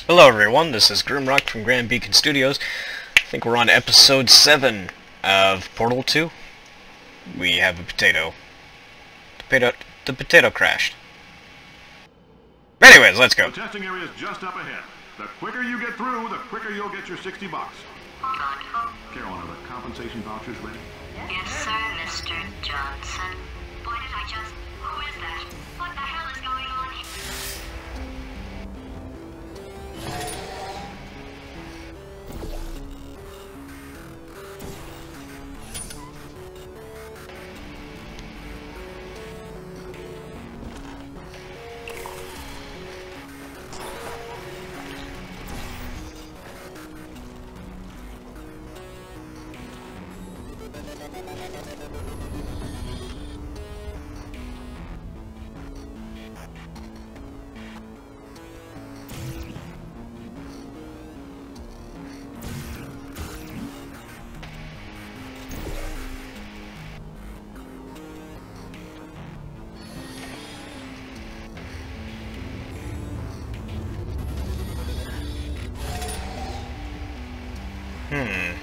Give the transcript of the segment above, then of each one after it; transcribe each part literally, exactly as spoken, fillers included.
Hello everyone, this is Grimrock from Grand Beacon Studios. I think we're on episode seven of Portal two. We have a potato. The potato, the potato crashed. Anyways, let's go. The testing area is just up ahead. The quicker you get through, the quicker you'll get your sixty bucks. Carolyn, are the compensation vouchers ready? Yes, sir, Mister Johnson. Why did I just... Who is that? What the hell is going on here? Hmm.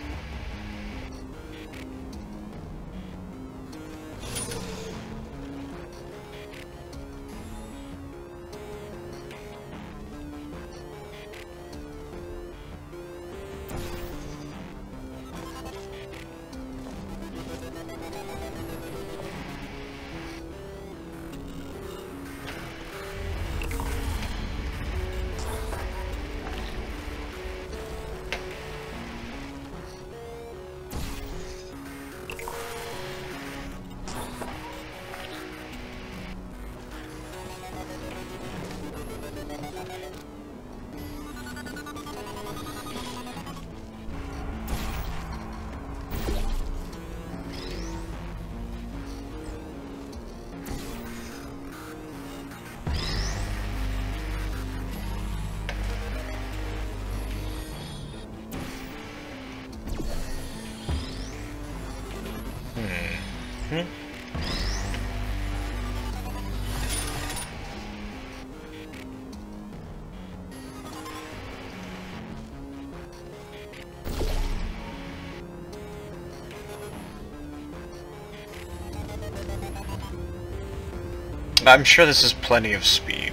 Hmm. I'm sure this is plenty of speed.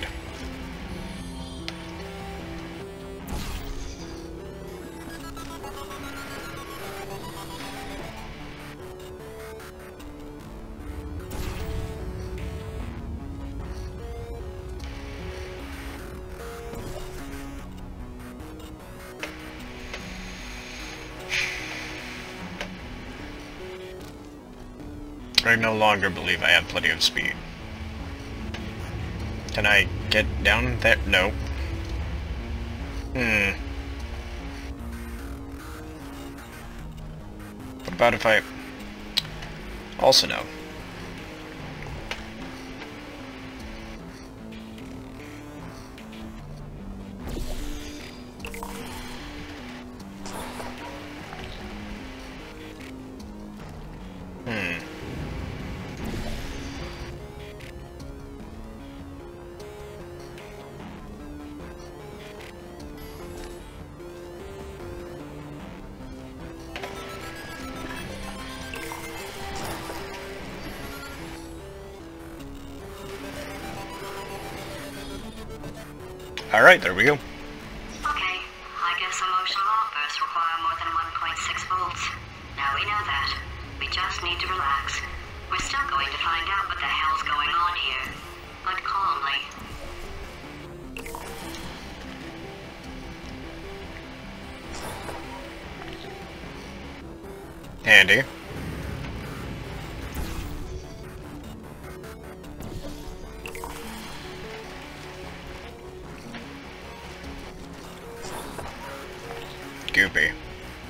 I no longer believe I have plenty of speed. Can I get down there? No. Hmm. What about if I... Also no. Hmm. Alright, there we go. Okay, I guess emotional outbursts require more than one point six volts. Now we know that. We just need to relax. We're still going to find out what the hell's going on here. But calmly. Handy. Goopy.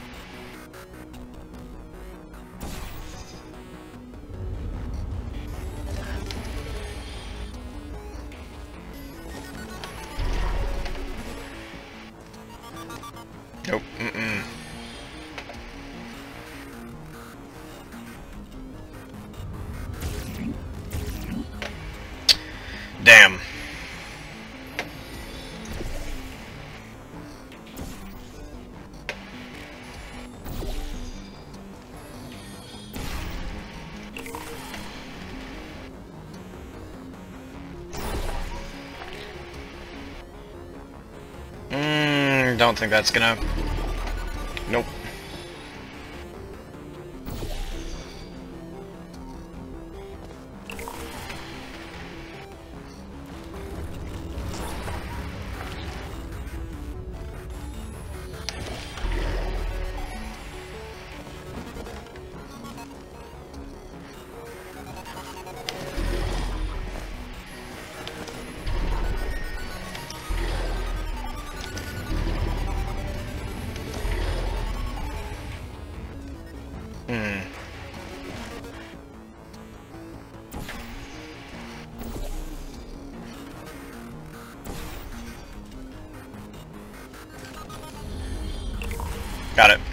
Nope. Mm-mm. Damn. don't think that's gonna... Nope. Hmm. Got it.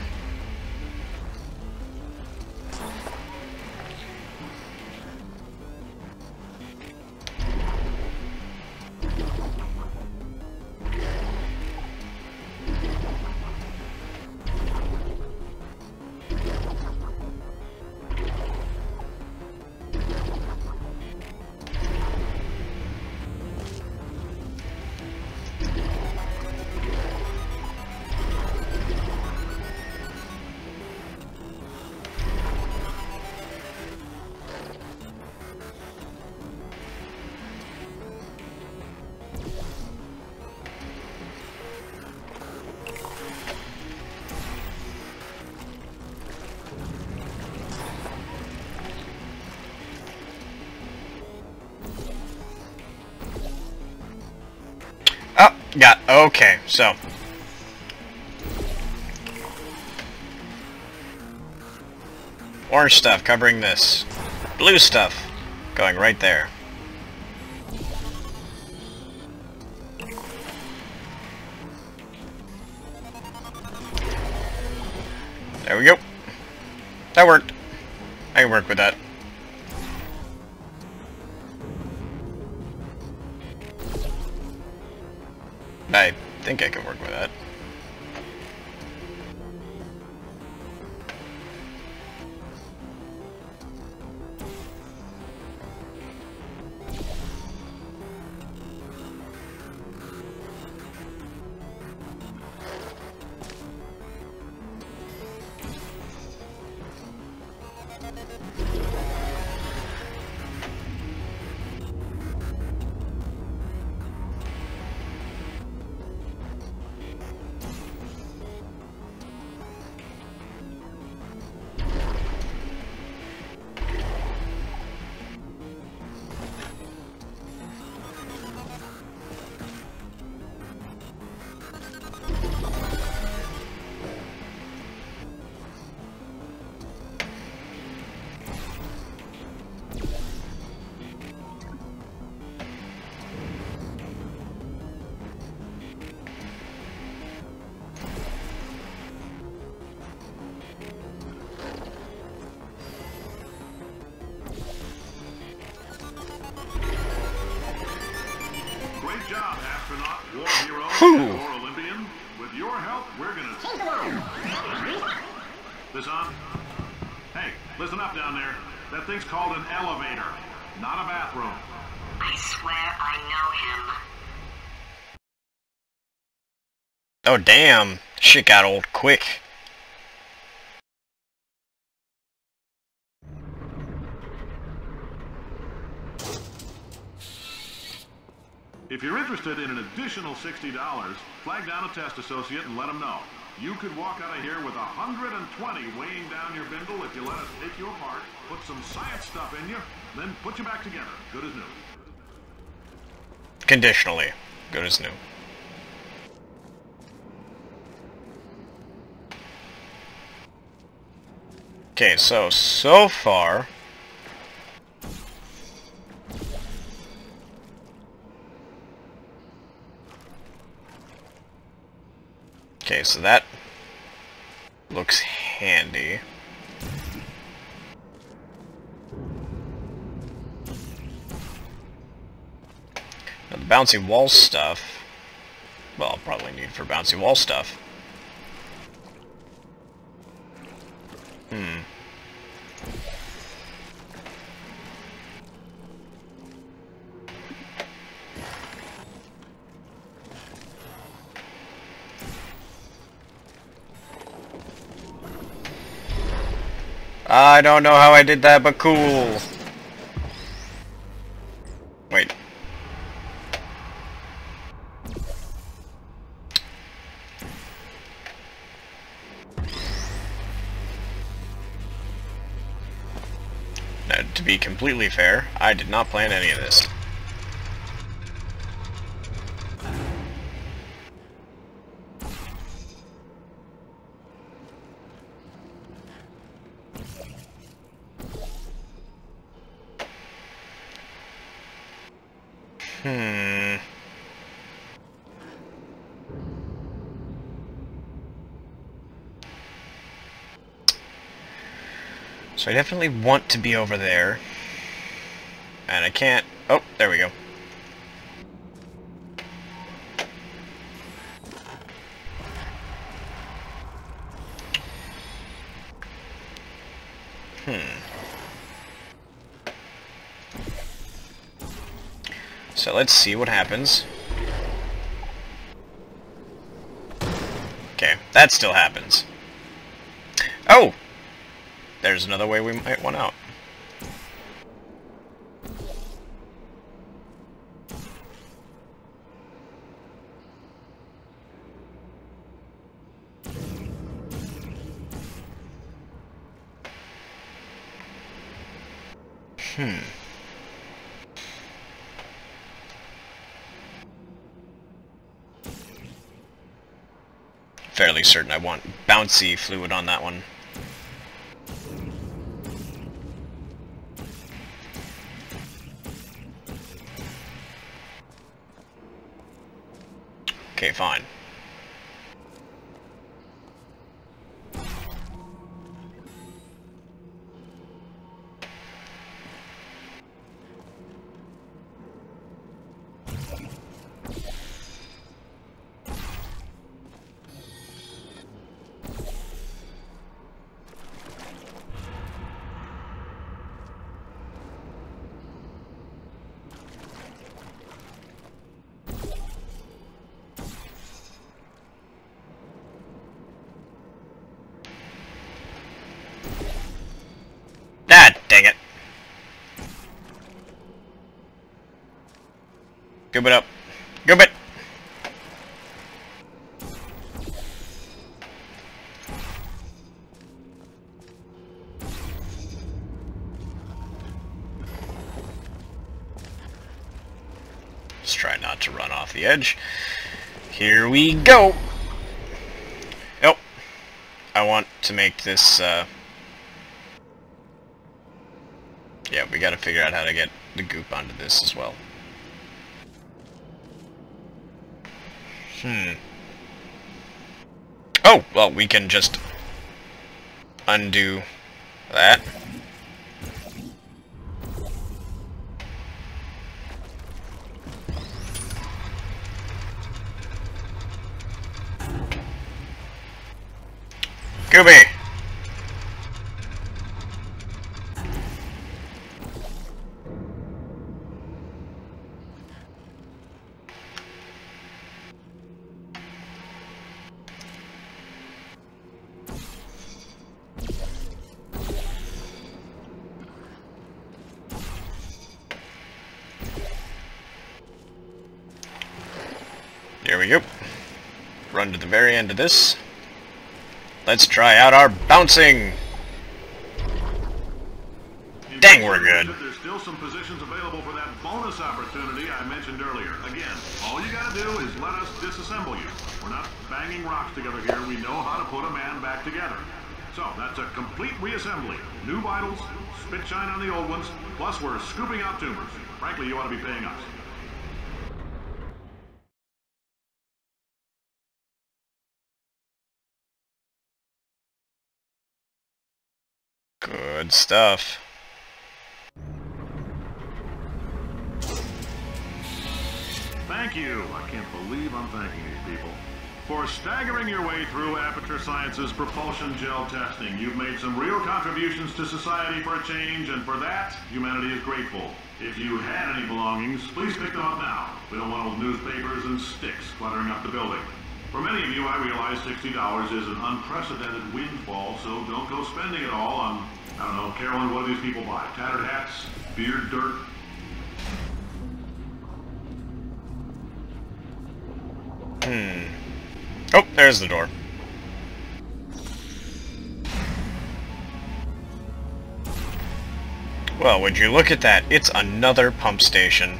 Oh, got, okay, so. Orange stuff covering this. Blue stuff going right there. There we go. That worked. I can work with that. I think I can work with that. Great job, astronaut, war hero, Whew. or Olympian. With your help, we're gonna take the world. This on? Hey, listen up down there. That thing's called an elevator, not a bathroom. I swear I know him. Oh damn, shit got old quick. If you're interested in an additional sixty dollars, flag down a test associate and let them know. You could walk out of here with one hundred twenty weighing down your bindle if you let us take you apart, put some science stuff in you, then put you back together, good as new. Conditionally, good as new. Okay, so, so far... Okay, so that looks handy. Now the bouncy wall stuff, well, I'll probably need for bouncy wall stuff. Hmm. I don't know how I did that, but cool. Wait. Now, to be completely fair, I did not plan any of this. Hmm. So I definitely want to be over there. And I can't... Oh, there we go. Hmm. So let's see what happens. Okay, that still happens. Oh! There's another way we might want out. Hmm. Fairly certain I want bouncy fluid on that one. Okay, fine. Ah, dang it. Goob it up. Goob it! Let's try not to run off the edge. Here we go! Oh. I want to make this, uh... yeah, we gotta figure out how to get the goop onto this as well. Hmm. Oh, well, we can just undo that. Gooby! There we go. Run to the very end of this. Let's try out our bouncing! Dang, we're good. There's still some positions available for that bonus opportunity I mentioned earlier. Again, all you gotta do is let us disassemble you. We're not banging rocks together here. We know how to put a man back together. So, that's a complete reassembly. New vitals, spit shine on the old ones, plus we're scooping out tumors. Frankly, you ought to be paying us. Good stuff. Thank you. I can't believe I'm thanking these people. For staggering your way through Aperture Science's propulsion gel testing, you've made some real contributions to society for a change, and for that, humanity is grateful. If you had any belongings, please pick them up now. We don't want old newspapers and sticks cluttering up the building. For many of you, I realize sixty dollars is an unprecedented windfall, so don't go spending it all on I don't know, Carolyn, what do these people buy? Tattered hats? Beard dirt? Hmm. Oh, there's the door. Well, would you look at that? It's another pump station.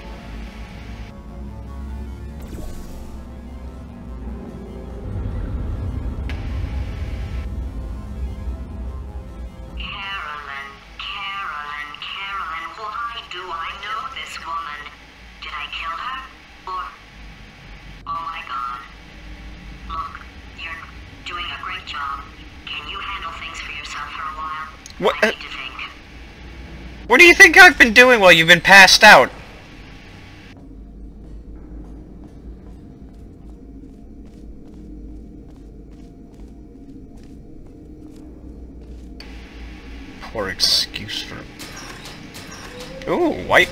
Carolyn, Carolyn, Carolyn, why do I know this woman? Did I kill her? Or... Oh my god. Look, you're doing a great job. Can you handle things for yourself for a while? What? I need to think. What do you think I've been doing while you've been passed out? Poor excuse for... Ooh, white.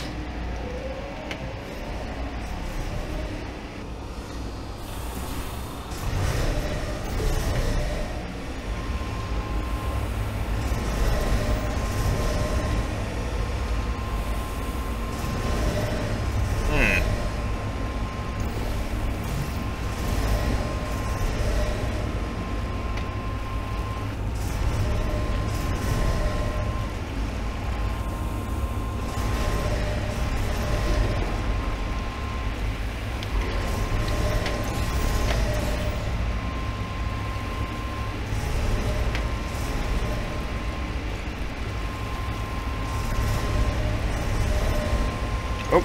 Oh.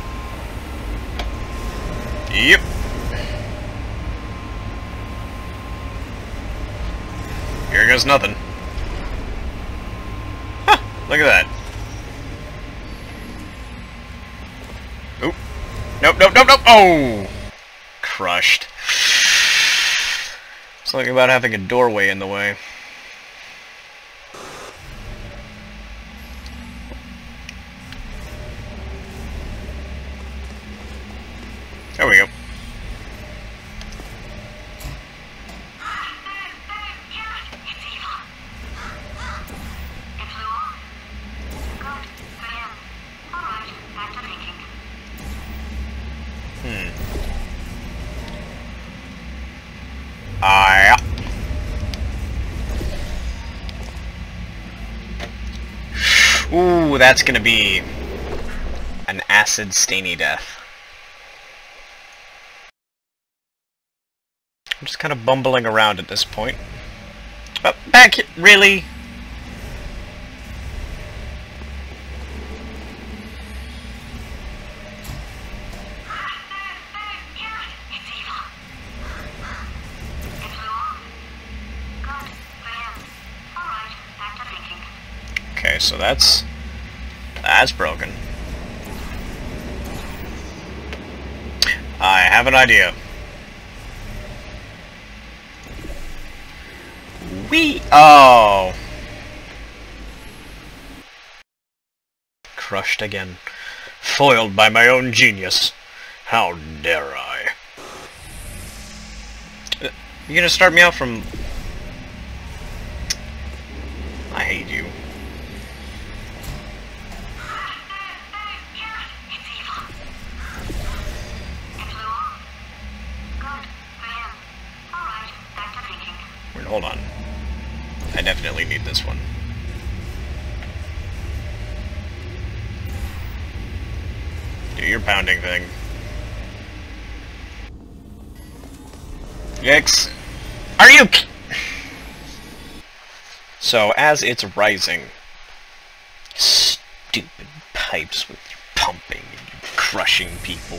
Yep. Here goes nothing. Huh, look at that. Oop. Nope, nope, nope, nope. Oh! Crushed. Something about having a doorway in the way. There we go. Hmm. Ah. Ooh, that's gonna be an acid stainy death. I'm just kind of bumbling around at this point. Oh, back here, really? Okay, so that's that's broken. I have an idea. We oh crushed again, foiled by my own genius. How dare I? Uh, you gonna start me out from? I hate you. Wait, hold on. I definitely need this one. Do your pounding thing. Yikes. Are you... So, as it's rising, stupid pipes with your pumping and your crushing people.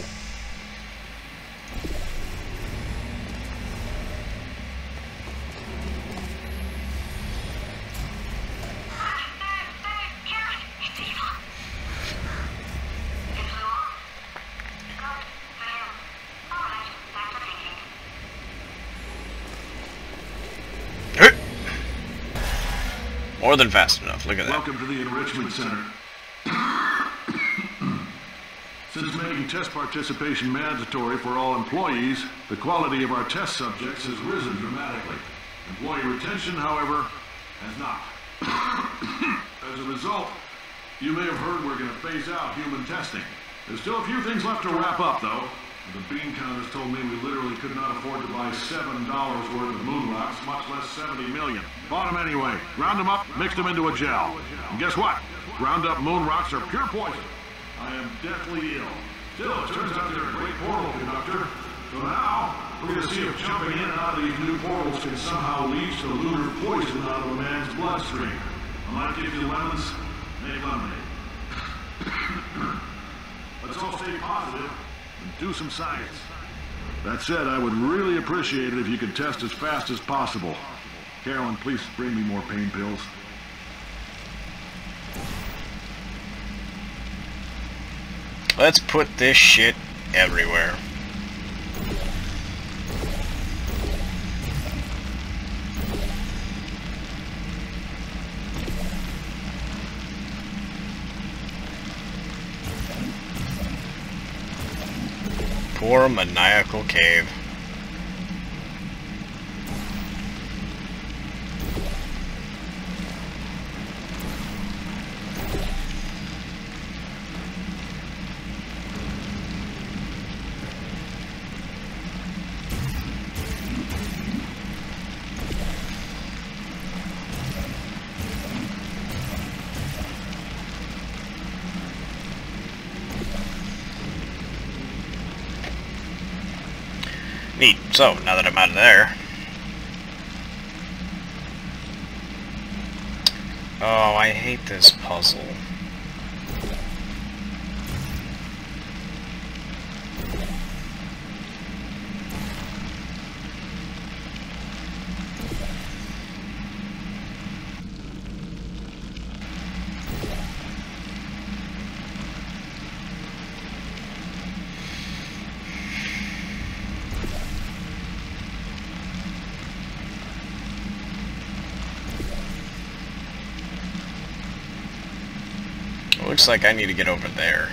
More than fast enough, look at that. Welcome to the Enrichment Center. Since making test participation mandatory for all employees, the quality of our test subjects has risen dramatically. Employee retention, however, has not. As a result, you may have heard we're going to phase out human testing. There's still a few things left to wrap up, though. The bean counters told me we literally could not afford to buy seven dollars worth of moon rocks, much less seventy million. Bought them anyway. Ground them up, mixed them into a gel. And guess what? Ground up moon rocks are pure poison. I am deathly ill. Still, it turns out they're a great portal conductor. So now, we're going to see if jumping in and out of these new portals can somehow leach the lunar poison out of a man's bloodstream. I might give you lemons, make lemonade. Let's all stay positive and do some science. That said, I would really appreciate it if you could test as fast as possible. Carolyn, please bring me more pain pills. Let's put this shit everywhere. Poor maniacal cave. Neat. So, now that I'm out of there... Oh, I hate this puzzle. Looks like I need to get over there.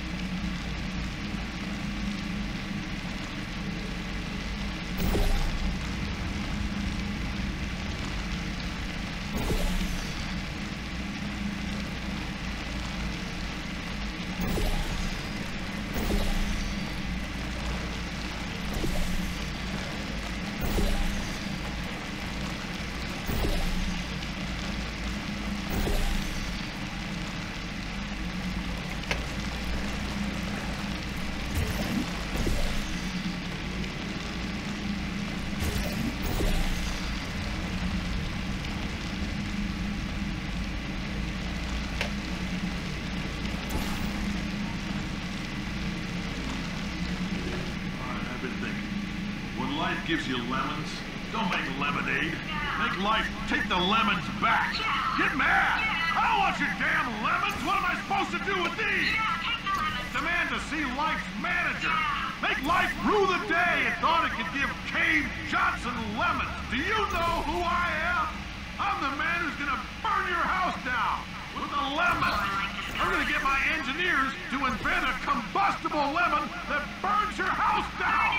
Life gives you lemons. Don't make lemonade. Make life take the lemons back. Get mad. I don't want your damn lemons. What am I supposed to do with these? Demand to see life's manager. Make life rue the day and thought it could give Cave Johnson lemons. Do you know who I am? I'm the man who's gonna burn your house down with a lemon. I'm gonna get my engineers to invent a combustible lemon that burns your house down.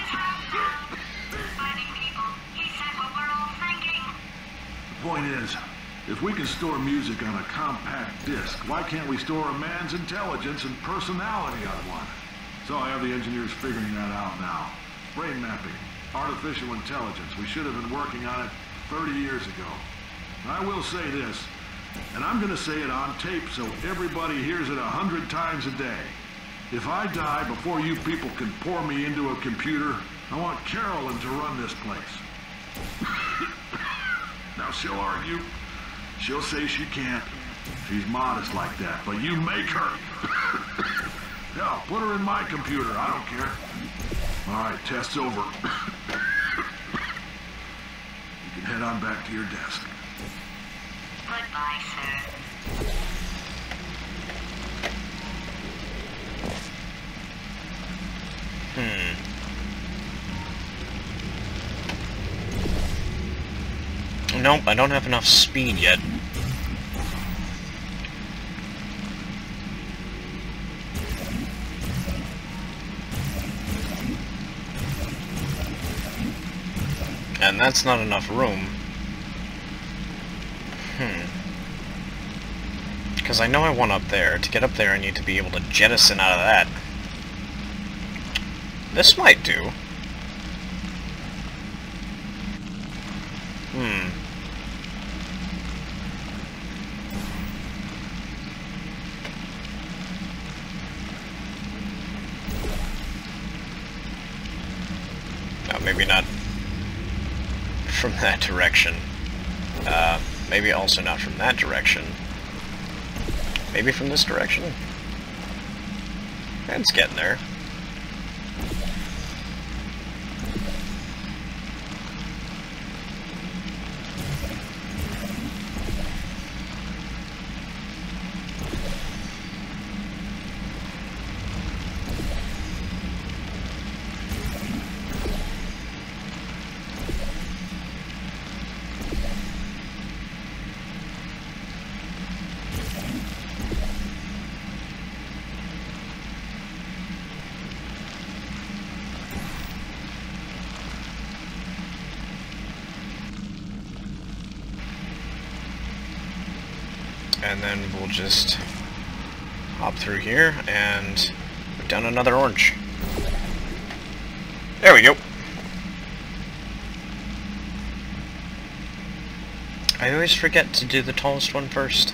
The point is, if we can store music on a compact disc, why can't we store a man's intelligence and personality on one? So I have the engineers figuring that out now. Brain mapping, artificial intelligence. We should have been working on it thirty years ago. And I will say this, and I'm going to say it on tape so everybody hears it a hundred times a day. If I die before you people can pour me into a computer, I want Carolyn to run this place. Now she'll argue. She'll say she can't. She's modest like that, but you make her. Hell, put her in my computer. I don't care. All right, test's over. You can head on back to your desk. Goodbye, sir. Hmm. Nope, I don't have enough speed yet. And that's not enough room. Hmm. Because I know I want up there. To get up there, I need to be able to jettison out of that. This might do. Hmm. No, maybe not from that direction. Uh, maybe also not from that direction. Maybe from this direction? It's getting there. And then we'll just hop through here and put down another orange. There we go. I always forget to do the tallest one first.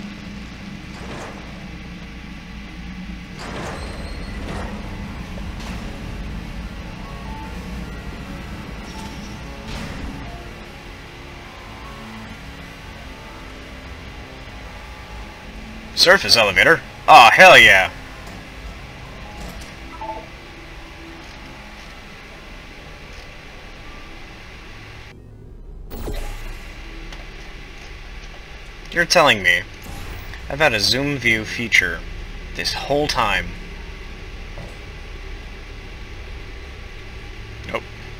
Surface elevator? Aw, oh, hell yeah! You're telling me I've had a zoom view feature this whole time? Nope.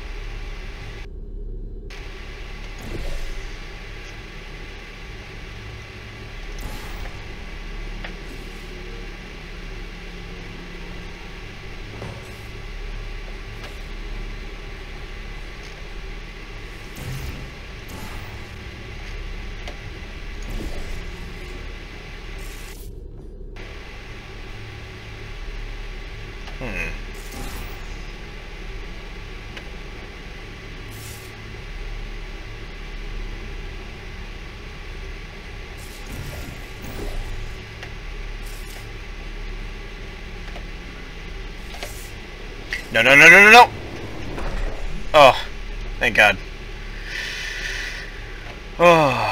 Hmm. No, no, no, no, no, no! Oh, thank God. Oh.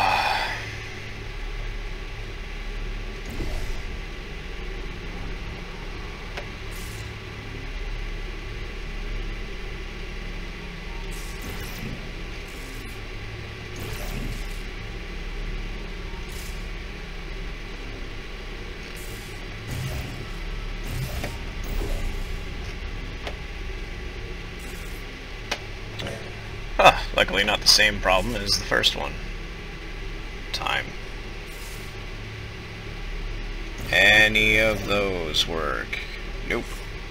Huh, luckily not the same problem as the first one. Time. Any of those work? Nope.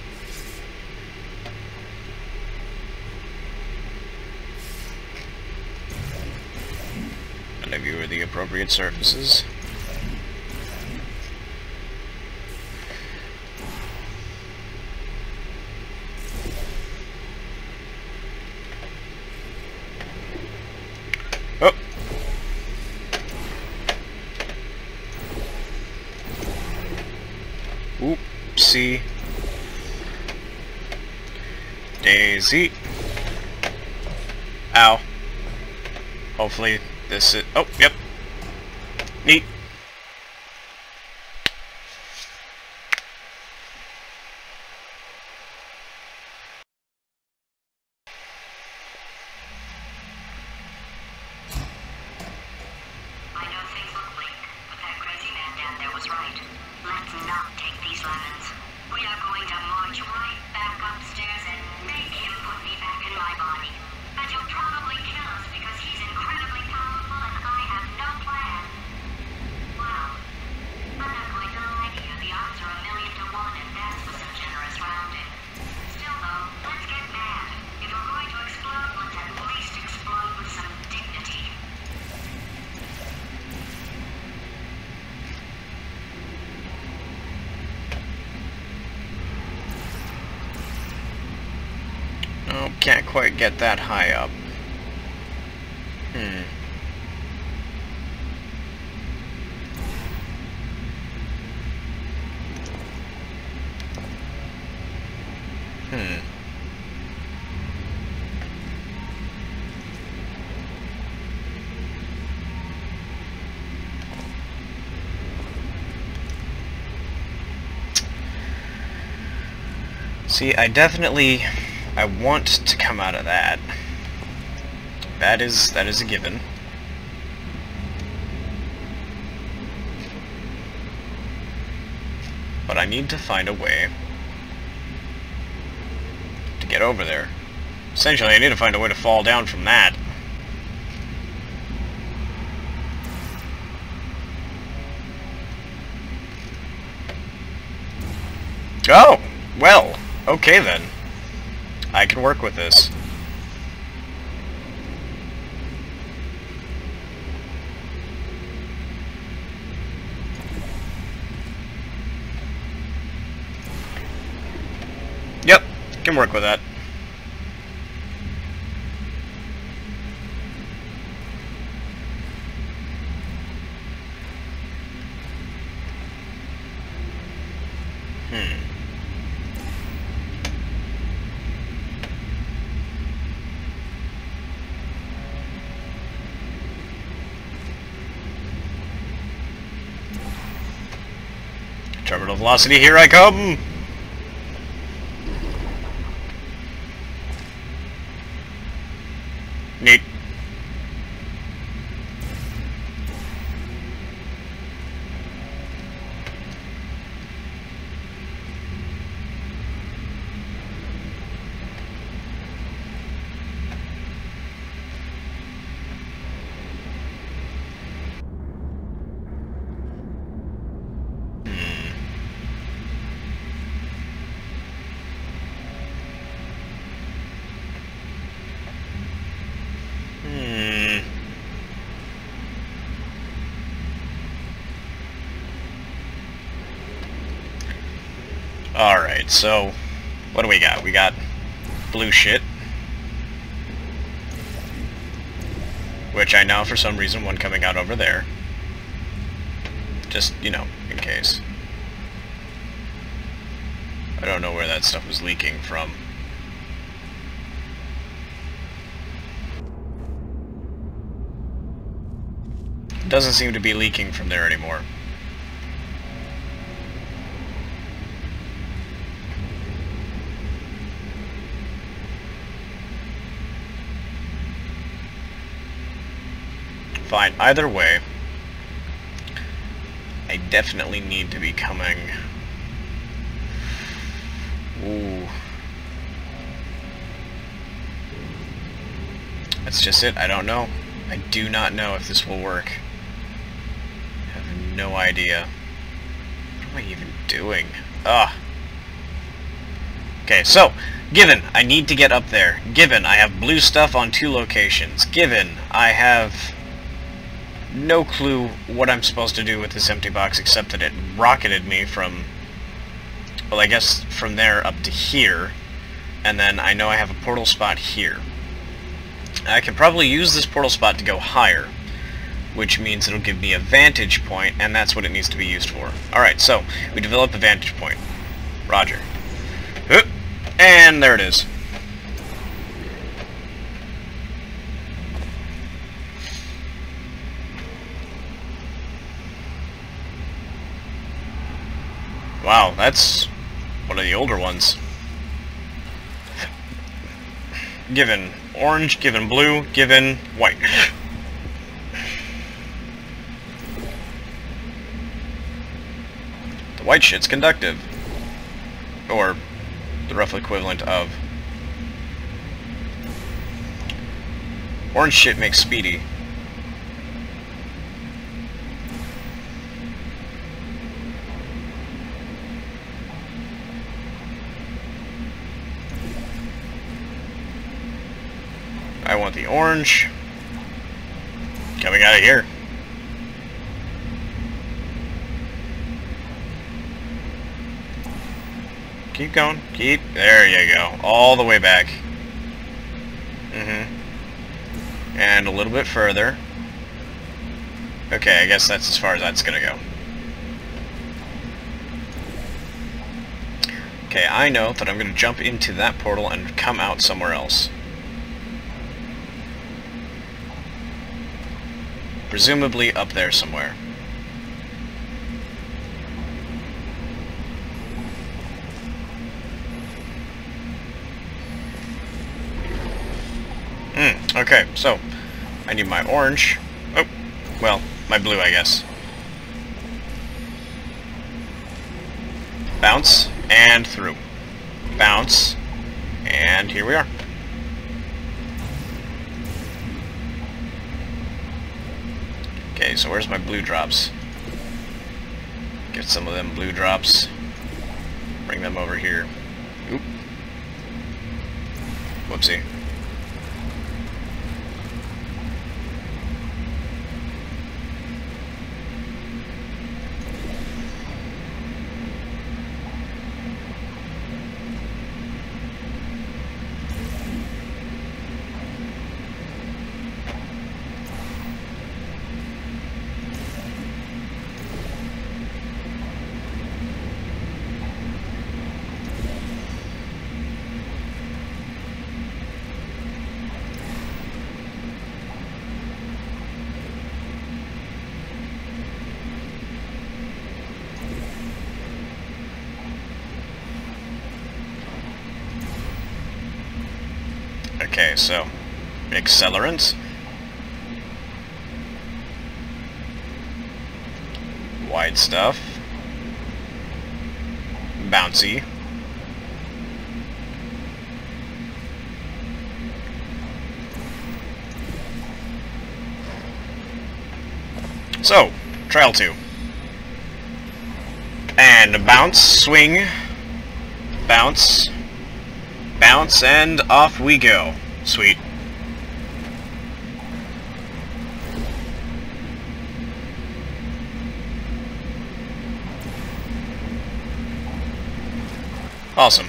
None of you are the appropriate surfaces. Oh. Oopsie. Daisy. Ow. Hopefully this is... Oh, yep. Neat. can't quite get that high up. Hmm. Hmm. See, I definitely, I want to come out of that. That is, that is a given. But I need to find a way to get over there. Essentially, I need to find a way to fall down from that. Oh! Well, okay then. I can work with this. Yep, can work with that. Hmm. Terminal velocity, here I come! Neat. Alright, so what do we got? We got blue shit, which I know for some reason one coming out over there. Just, you know, in case. I don't know where that stuff was leaking from. Doesn't seem to be leaking from there anymore. Fine, either way, I definitely need to be coming... Ooh. That's just it, I don't know. I do not know if this will work. I have no idea. What am I even doing? Ah. Okay, so, given I need to get up there, given I have blue stuff on two locations, given I have no clue what I'm supposed to do with this empty box except that it rocketed me from, well, I guess from there up to here, and then I know I have a portal spot here. I can probably use this portal spot to go higher, which means it'll give me a vantage point, and that's what it needs to be used for. Alright, so we develop a vantage point. Roger. And there it is. Wow, that's one of the older ones. Given orange, given blue, given white. The white shit's conductive. Or the rough equivalent of. Orange shit makes speedy. I want the orange coming out of here. Keep going. Keep. There you go. All the way back. Mm-hmm. And a little bit further. Okay, I guess that's as far as that's gonna go. Okay, I know that I'm gonna jump into that portal and come out somewhere else. Presumably up there somewhere. Hmm, okay, so I need my orange. Oh, well, my blue, I guess. Bounce, and through. Bounce, and here we are. Okay, so where's my blue drops? Get some of them blue drops. Bring them over here. Oop. Whoopsie. Okay, so accelerant, wide stuff, bouncy, so trial two, and bounce, swing, bounce, bounce, and off we go. Sweet. Awesome.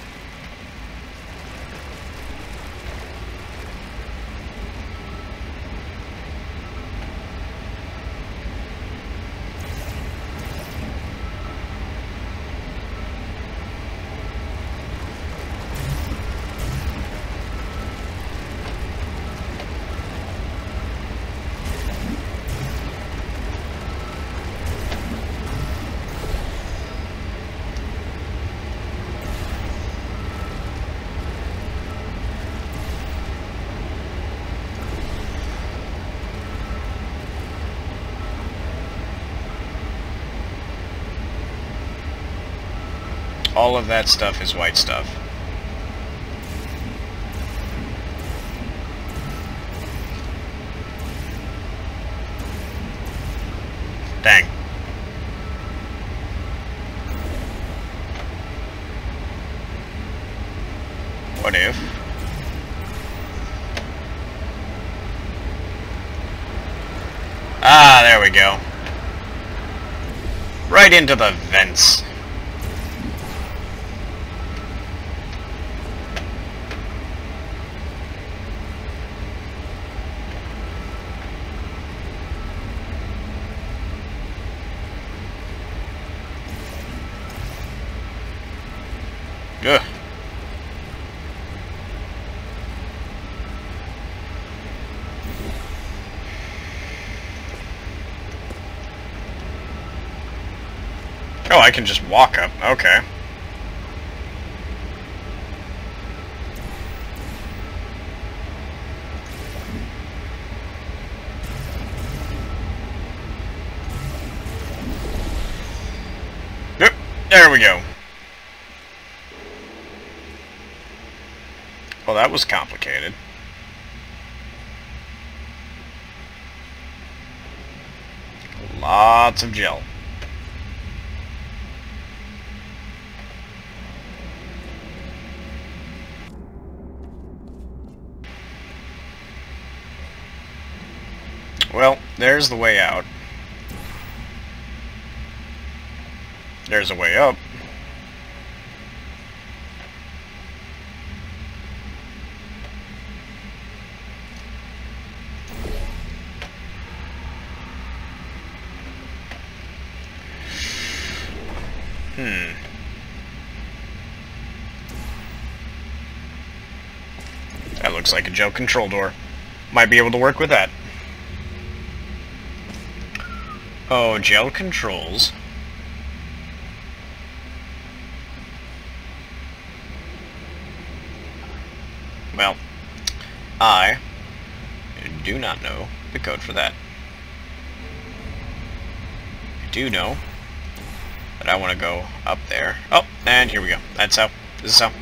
All of that stuff is white stuff. Dang. What if? Ah, there we go. Right into the vents. Ugh. Oh, I can just walk up. Okay. Yep, there we go. Well, that was complicated. Lots of gel. Well, there's the way out. There's a way up. Hmm. That looks like a gel control door. Might be able to work with that. Oh, gel controls. Well, I do not know the code for that. I do know that I want to go up there. Oh, and here we go. That's how. This is how.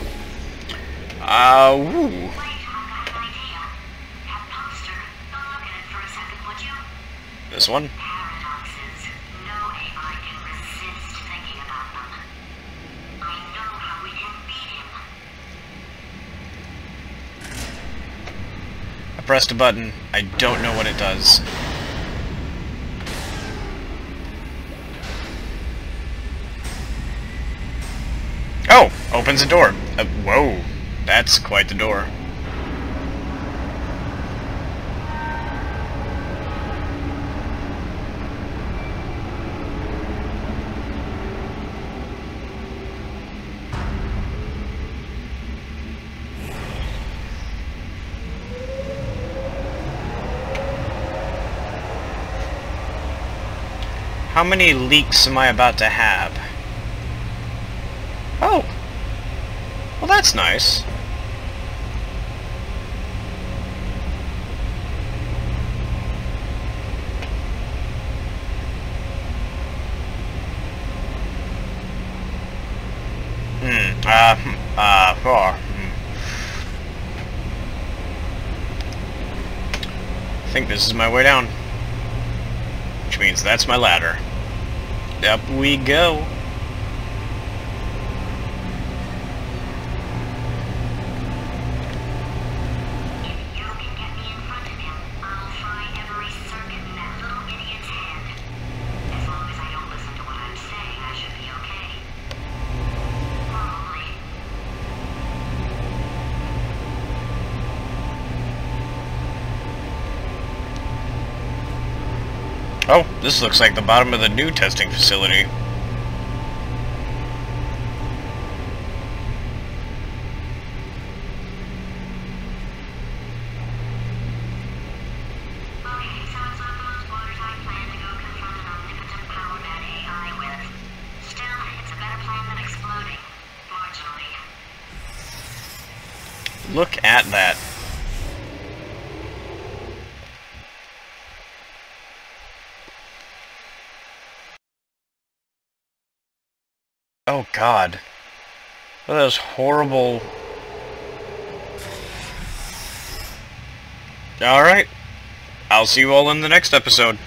Uh, woo. Wait, I've got an idea. That poster. Go look at it for a second, would you? This one. Paradoxes. No A I can resist thinking about them. I know how we can beat him. I pressed a button. I don't know what it does. Oh! Opens a door. Uh, whoa. That's quite the door. How many leaks am I about to have? Oh! Well, that's nice. Hmm, uh, hmm, uh, oh, hmm. I think this is my way down. Which means that's my ladder. Up we go. If you can get me in front of him, I'll fry every circuit in that little idiot's head. As long as I don't listen to what I'm saying, I should be okay. Probably. Oh, this looks like the bottom of the new testing facility. Okay, so it's not the most watertight plan to go confront an omnipotent power mad A I with. Still, it's a better plan than exploding. Marginally. Look at that. Oh god. Look at those horrible... Alright. I'll see you all in the next episode.